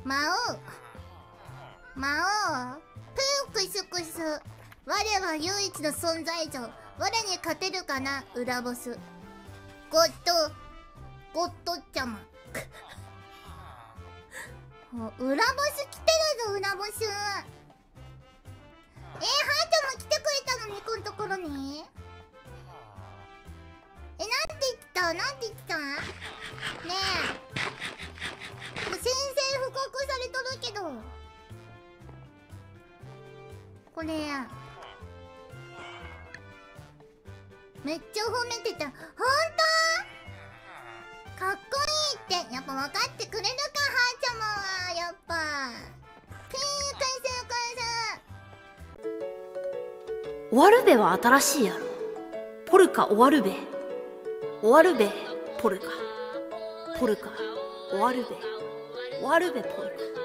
魔王プークスクス。我は唯一の存在者。我に勝てるかな、裏ボス。ゴッドちゃま。裏ボス来てるぞ、裏ボス。ハートも来てくれたのに、このところに。なんて言ったねえ。もう宣戦布告されとるけど。これめっちゃ褒めてた。ほんと？かっこいいって。やっぱ分かってくれるか、はーちゃまは。やっぱピーク終わるべは新しいやろ。ポルカ終わるべ。終わるべポルカ。ポルカ終わるべ。終わるべポルカ。